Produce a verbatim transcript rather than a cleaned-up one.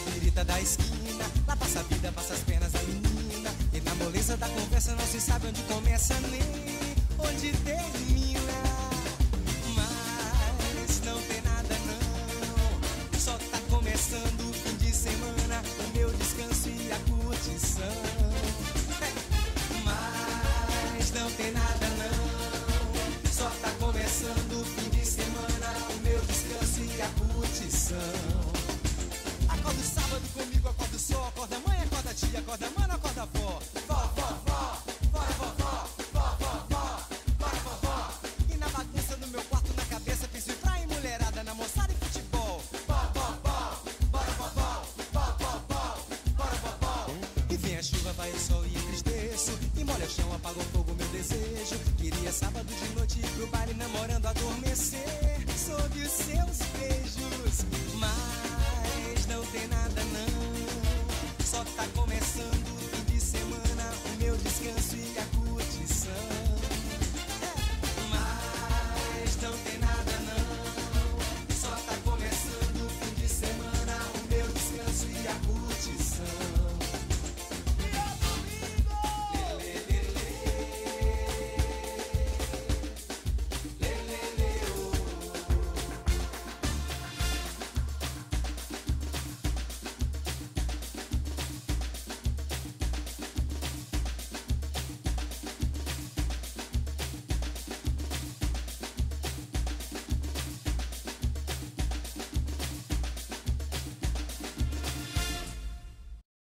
birita da esquina. Lá passa a vida, passa as pernas da menina. E na moleza da conversa não se sabe onde começa nem onde termina. Mas não tem nada não, só tá começando o fim de semana, o meu descanso e a curtição. Mas não tem nada não, só tá começando o fim de semana, o meu descanso e a curtição. Acorda o sábado comigo, acorda o sol, acorda a mãe, acorda a tia, acorda a mano, acorda a avó. Vó, vó, vó, bora vovó, vó, vó, vó, bora vovó. E na bagunça no meu quarto, na cabeça, penso em praia e mulherada, na moçada e futebol. Vó, vó, vó, bora vovó, vó, vó, vó, bora vovó. E vem a chuva, vai o sol e entristeço, e molha o chão, apaga o fogo, meu desejo. Queria sábado de noite ir pro baile namorando a dormir.